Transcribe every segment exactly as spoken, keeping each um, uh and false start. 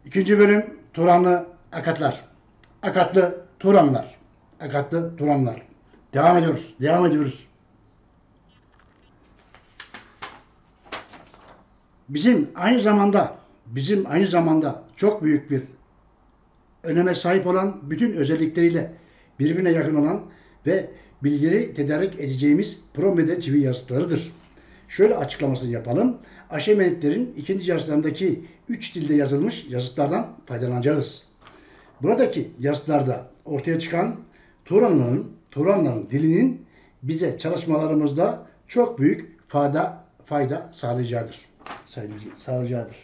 İkinci bölüm Turanlı Akatlar. Akatlı Turanlar. Akatlı Turanlar. Devam ediyoruz. Devam ediyoruz. Bizim aynı zamanda bizim aynı zamanda çok büyük bir öneme sahip olan, bütün özellikleriyle birbirine yakın olan ve bilgileri tedarik edeceğimiz Promede T V yazıtlarıdır. Şöyle açıklamasını yapalım. Aşemenitlerin ikinci yazılarındaki üç dilde yazılmış yazıtlardan faydalanacağız. Buradaki yazıtlarda ortaya çıkan Turanların, Turanların dilinin bize çalışmalarımızda çok büyük fayda, fayda sağlayacağıdır. Sağlayacağıdır.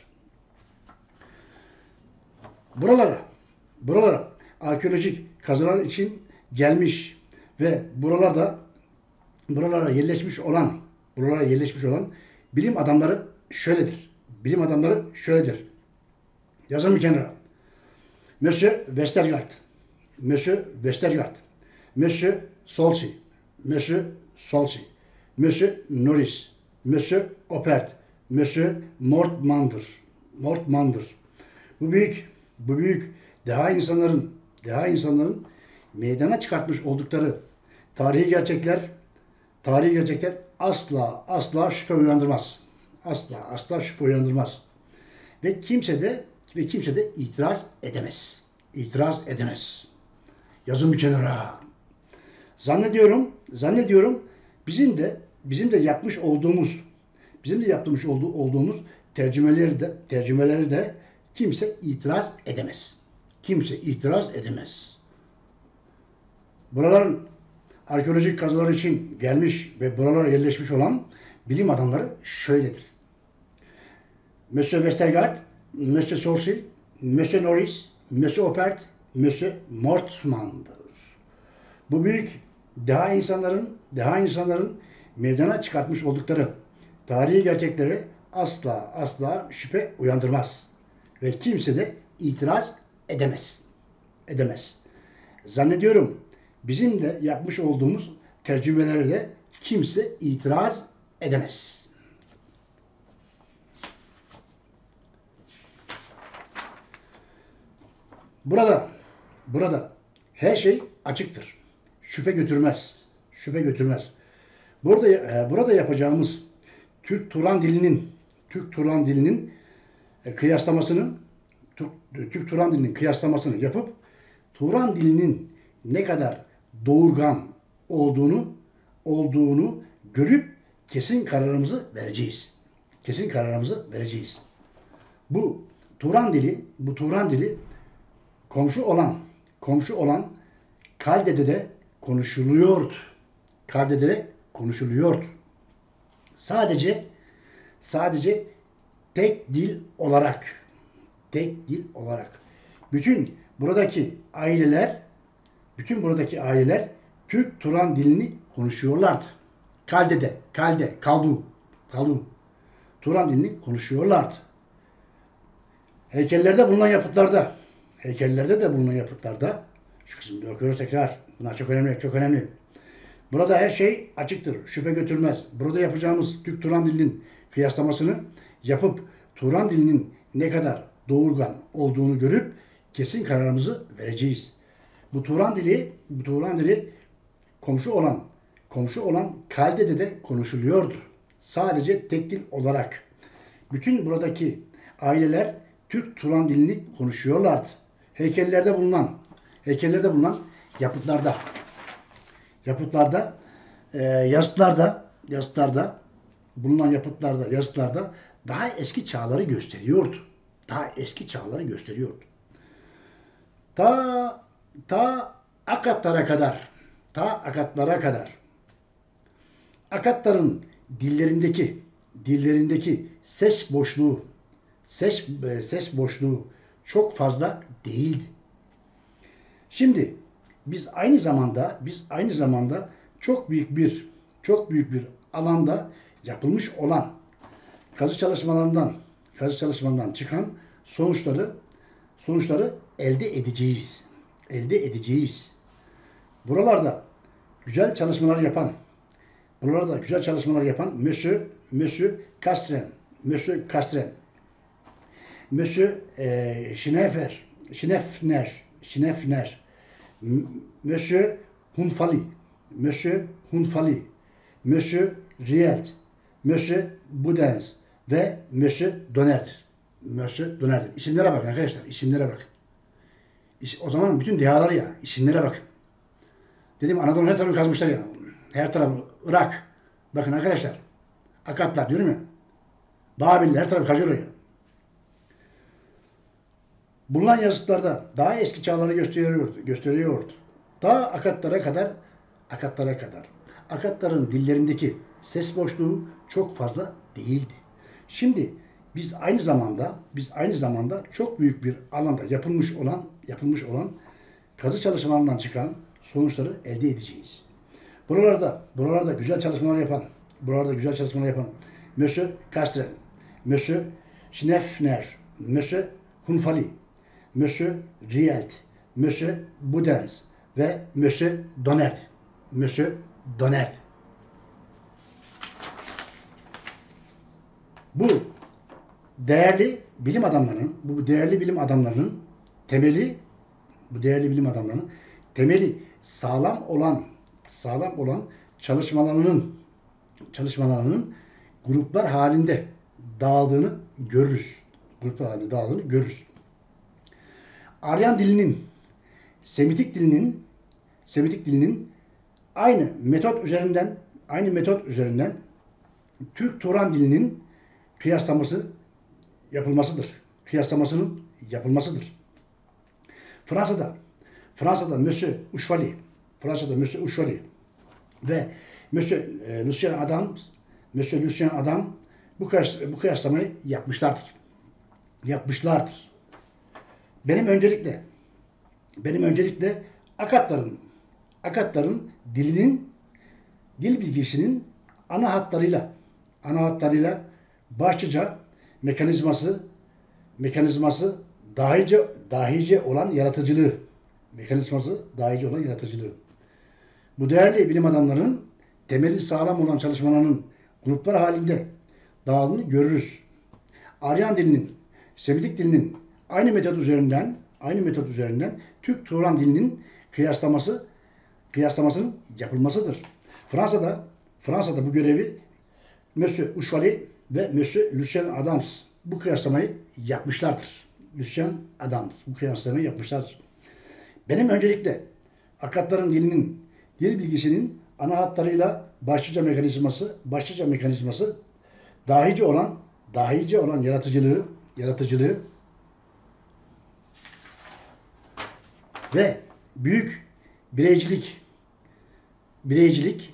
Buralara, buralara arkeolojik kazılar için gelmiş ve buralarda buralara yerleşmiş olan, buralara yerleşmiş olan bilim adamları şöyledir. Bilim adamları şöyledir. Yazın bir kenara. Monsieur Westergaard, Monsieur Westergaard, Monsieur Solsi, Monsieur Solsi, Monsieur Norris, Monsieur Opert, Monsieur Mortmander, Mortmander. Bu büyük, bu büyük deha insanların, deha insanların meydana çıkartmış oldukları tarihi gerçekler, tarihi gerçekler asla asla şüphe uyandırmaz. Asla asla şüphe uyandırmaz. Ve kimse de ve kimse de itiraz edemez. İtiraz edemez. Yazın bir kenara. Zannediyorum, zannediyorum bizim de bizim de yapmış olduğumuz bizim de yapmış olduğu, olduğumuz tercümeleri de tercümeleri de kimse itiraz edemez. Kimse itiraz edemez. Buraların arkeolojik kazılar için gelmiş ve buralara yerleşmiş olan bilim adamları şöyledir. Monsieur Westergaard, Monsieur Sorcy, Monsieur Norris, Monsieur Opert, Monsieur Mortmander. Bu büyük deha insanların, deha insanların meydana çıkartmış oldukları tarihi gerçekleri asla asla şüphe uyandırmaz. Ve kimse de itiraz edemez. Edemez. Zannediyorum bizim de yapmış olduğumuz tercümelere de kimse itiraz edemez. Burada, burada her şey açıktır. Şüphe götürmez. Şüphe götürmez. Burada, e, burada yapacağımız Türk Turan dilinin, Türk Turan dilinin e, kıyaslamasını, Türk, Türk Turan dilinin kıyaslamasını yapıp Turan dilinin ne kadar doğurgan olduğunu, olduğunu görüp kesin kararımızı vereceğiz. Kesin kararımızı vereceğiz. Bu Turan dili, bu Turan dili komşu olan, komşu olan Kalde'de de konuşuluyordu. Kalde'de de konuşuluyordu. Sadece, sadece tek dil olarak, tek dil olarak. Bütün buradaki aileler, bütün buradaki aileler Türk Turan dilini konuşuyorlardı. Kalde'de, Kalde, Kaldu, Kaldu, Turan dilini konuşuyorlardı. Heykellerde bulunan yapıtlarda, heykellerde de bulunan yapıtlarda, şu kısımda okuyoruz tekrar, bunlar çok önemli, çok önemli. Burada her şey açıktır, şüphe götürmez. Burada yapacağımız Türk Turan dilinin kıyaslamasını yapıp Turan dilinin ne kadar doğurgan olduğunu görüp kesin kararımızı vereceğiz. Bu Turan dili, bu Turan dili komşu olan, komşu olan Kalde'de de konuşuluyordu. Sadece tek dil olarak. Bütün buradaki aileler Türk Turan dilini konuşuyorlardı. Heykellerde bulunan, heykellerde bulunan yapıtlarda, yapıtlarda, e, yazıtlarda, yazıtlarda bulunan yapıtlarda, yazıtlarda daha eski çağları gösteriyordu. Daha eski çağları gösteriyordu. Ta ta Akatlara kadar, ta Akatlara kadar Akatların dillerindeki dillerindeki ses boşluğu, ses ses boşluğu çok fazla değildi. Şimdi biz aynı zamanda biz aynı zamanda çok büyük bir çok büyük bir alanda yapılmış olan kazı çalışmalarından kazı çalışmalarından çıkan sonuçları sonuçları elde edeceğiz. Elde edeceğiz. Buralarda güzel çalışmalar yapan buralarda güzel çalışmalar yapan Monsieur Monsieur Castren Monsieur Castren Monsieur e, Schnefer, Schneffner, Schneffner, M- Monsieur Hunfali, Monsieur Hunfali, Monsieur Rielt, Monsieur Budens ve Monsieur Doner'dir. Monsieur Doner'dir. İsimlere bakın arkadaşlar, isimlere bakın. İs- O zaman bütün dehaları ya, isimlere bakın. Dedim Anadolu her tarafı kazmışlar ya. Her tarafı, Irak. Bakın arkadaşlar, Akatlar diyorum ya. Babiller her tarafı kazıyorlar ya. Bulunan yazıtlarda daha eski çağları gösteriyordu, gösteriyordu. Daha Akatlara kadar, Akatlara kadar. Akatların dillerindeki ses boşluğu çok fazla değildi. Şimdi biz aynı zamanda, biz aynı zamanda çok büyük bir alanda yapılmış olan, yapılmış olan kazı çalışmalarından çıkan sonuçları elde edeceğiz. Buralarda, buralarda güzel çalışmalar yapan, buralarda güzel çalışmalar yapan Monsieur Castren, Monsieur Schneffner, Monsieur Hunfali, Monsieur Rielt, Monsieur Budens ve Monsieur Donner. Monsieur Donner. Bu değerli bilim adamlarının, bu değerli bilim adamlarının temeli, bu değerli bilim adamlarının temeli sağlam olan, sağlam olan çalışmalarının, çalışmalarının gruplar halinde dağıldığını görürüz. Gruplar halinde dağıldığını görürüz. Aryan dilinin, Semitik dilinin, Semitik dilinin aynı metot üzerinden, aynı metot üzerinden Türk-Turan dilinin kıyaslaması yapılmasıdır. Kıyaslamasının yapılmasıdır. Fransa'da, Fransa'da Monsieur Uşvali, Fransa'da Monsieur Uşvali ve Monsieur e, Lucien Adam, Monsieur Lucien Adam bu, kıyas, bu kıyaslamayı yapmışlardır. Yapmışlardır. Benim öncelikle, benim öncelikle Akatların, Akatların dilinin, dil bilgisinin ana hatlarıyla, ana hatlarıyla başlıca mekanizması, mekanizması dahice, dahice olan yaratıcılığı, mekanizması dahice olan yaratıcılığı. Bu değerli bilim adamlarının temeli sağlam olan çalışmalarının gruplar halinde dağılımını görürüz. Aryan dilinin, Semitik dilinin aynı metot üzerinden, aynı metot üzerinden Türk-Turan dilinin kıyaslaması, kıyaslamasının yapılmasıdır. Fransa'da, Fransa'da bu görevi Monsieur Uşvali ve Monsieur Lucien Adams bu kıyaslamayı yapmışlardır. Lucien Adams bu kıyaslamayı yapmışlardır. Benim öncelikle Akatların dilinin, dil bilgisinin ana hatlarıyla başlıca mekanizması, başlıca mekanizması dahice olan, dahice olan yaratıcılığı, yaratıcılığı ve büyük bireycilik, bireycilik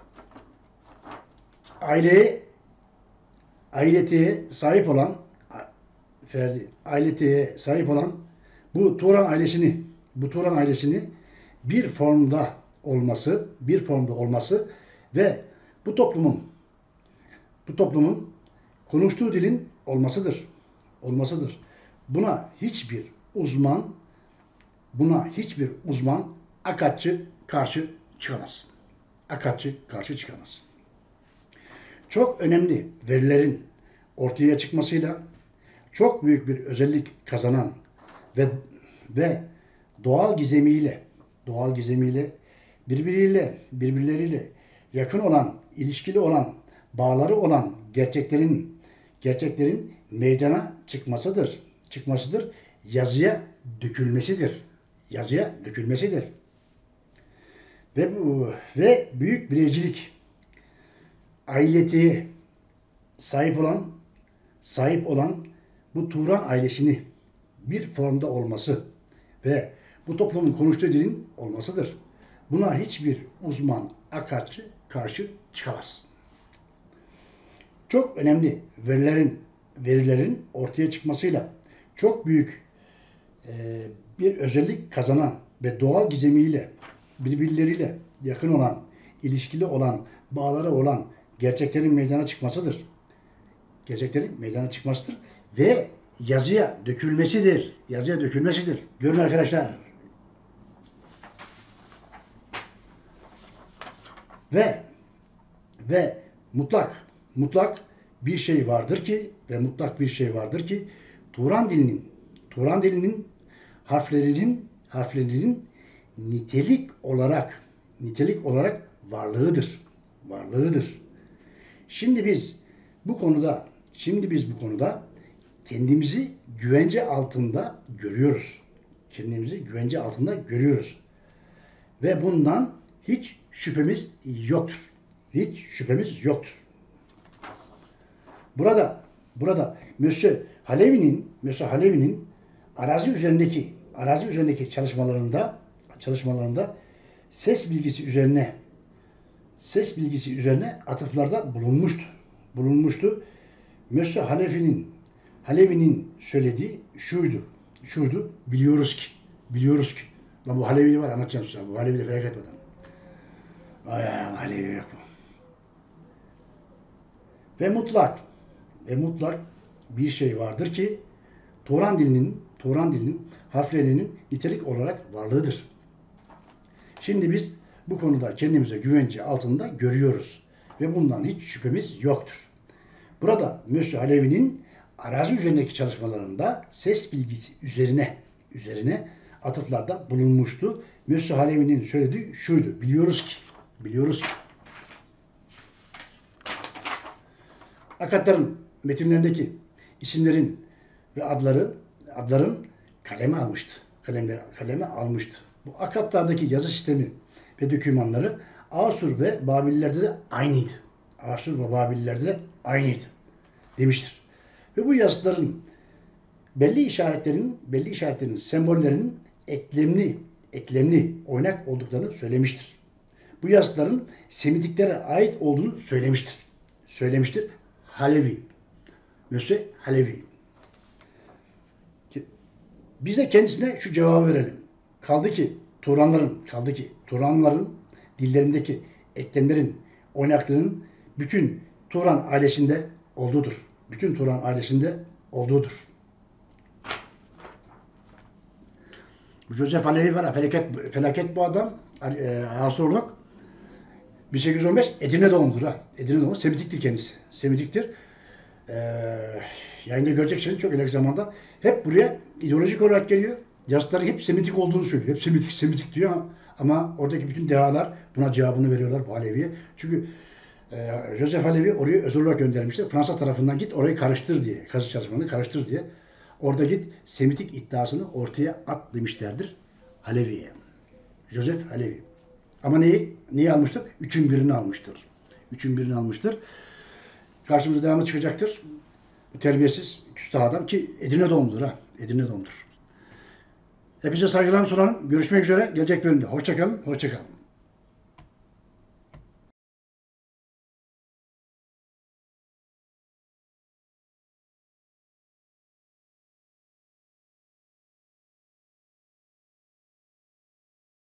aileye, ailetiye sahip olan Ferdi, ailetiye sahip olan bu Turan ailesini, bu Turan ailesini bir formda olması, bir formda olması ve bu toplumun, bu toplumun konuştuğu dilin olmasıdır. Olmasıdır. Buna hiçbir uzman, buna hiçbir uzman Akatçı karşı çıkamaz. Akatçı karşı çıkamaz. Çok önemli verilerin ortaya çıkmasıyla çok büyük bir özellik kazanan ve ve doğal gizemiyle, doğal gizemiyle birbiriyle, birbirleriyle yakın olan, ilişkili olan, bağları olan gerçeklerin gerçeklerin meydana çıkmasıdır. Çıkmasıdır. Yazıya dökülmesidir. Yazıya dökülmesidir. Ve bu ve büyük bireycilik ailetiye sahip olan sahip olan bu Turan ailesini bir formda olması ve bu toplumun konuştuğu dilin olmasıdır. Buna hiçbir uzman Akatçı karşı çıkamaz. Çok önemli verilerin verilerin ortaya çıkmasıyla çok büyük e, bir özellik kazanan ve doğal gizemiyle birbirleriyle yakın olan, ilişkili olan, bağları olan gerçeklerin meydana çıkmasıdır. Gerçeklerin meydana çıkmasıdır ve yazıya dökülmesidir. Yazıya dökülmesidir. Görün arkadaşlar. Ve ve mutlak mutlak bir şey vardır ki ve mutlak bir şey vardır ki Turan dilinin Turan dilinin harflerinin harflerinin nitelik olarak nitelik olarak varlığıdır. Varlığıdır. Şimdi biz bu konuda şimdi biz bu konuda kendimizi güvence altında görüyoruz. Kendimizi güvence altında görüyoruz. Ve bundan hiç şüphemiz yoktur. Hiç şüphemiz yoktur. Burada burada Monsieur Halevi'nin Monsieur Halevi'nin arazi üzerindeki arazi üzerindeki çalışmalarında çalışmalarında ses bilgisi üzerine ses bilgisi üzerine atıflarda bulunmuştu. Bulunmuştu. Monsieur Halevi'nin Halevi'nin söylediği şuydu. Şuydu. Biliyoruz ki. Biliyoruz ki. Lan bu Halevi var anlatacağım size. Bu Halevi de felaket bir adam. Ay Halevi yok mu? Ve mutlak ve mutlak bir şey vardır ki Turan dilinin Turan dilinin harflerinin nitelik olarak varlığıdır. Şimdi biz bu konuda kendimize güvence altında görüyoruz ve bundan hiç şüphemiz yoktur. Burada Monsieur Halevi'nin arazi üzerindeki çalışmalarında ses bilgisi üzerine üzerine atıflarda bulunmuştu. Monsieur Halevi'nin söylediği şuydu. Biliyoruz ki biliyoruz ki akatların metinlerindeki isimlerin ve adları adların kaleme almıştı. Kalemle, kaleme almıştı. Bu akatlardaki yazı sistemi ve dokümanları Asur ve Babillerde de aynıydı. Asur ve Babillerde de aynıydı demiştir. Ve bu yazıtların belli işaretlerin, belli işaretlerin, sembollerinin eklemli, eklemli, oynak olduklarını söylemiştir. Bu yazıtların Semitiklere ait olduğunu söylemiştir. Söylemiştir. Halevi. Monsieur Halevi. Biz de kendisine şu cevabı verelim. Kaldı ki Turanların, kaldı ki Turanların dillerindeki eklemlerin oynaklığının bütün Turan ailesinde olduğudur. Bütün Turan ailesinde olduğudur. Joseph Halevi var. Felaket, felaket bu adam. E, astrolog. bin sekiz yüz on beş Edirne doğumludur ha. Edirne doğumlu. Semitiktir kendisi. Semitiktir. Ee, yayında göreceksiniz çok ileriki zamanda. Hep buraya ideolojik olarak geliyor. Yazıtların hep Semitik olduğunu söylüyor. Hep Semitik, Semitik diyor ama, ama oradaki bütün dehalar buna cevabını veriyorlar bu Halevi'ye. Çünkü e, Joseph Halevi oraya özel olarak göndermişler. Fransa tarafından git orayı karıştır diye. Kazı çalışmalarını karıştır diye. Orada git Semitik iddiasını ortaya at demişlerdir Halevi'ye. Joseph Halevi. Ama neyi? Neyi almıştır? Üçün birini almıştır. Üçün birini almıştır. Karşımıza devamlı çıkacaktır. Bu terbiyesiz, küstah adam ki Edirne doğumludur ha. Edirne doğumludur. Hepinize saygılarımı sunarım. Görüşmek üzere. Gelecek bölümde. Hoşçakalın. Hoşçakalın.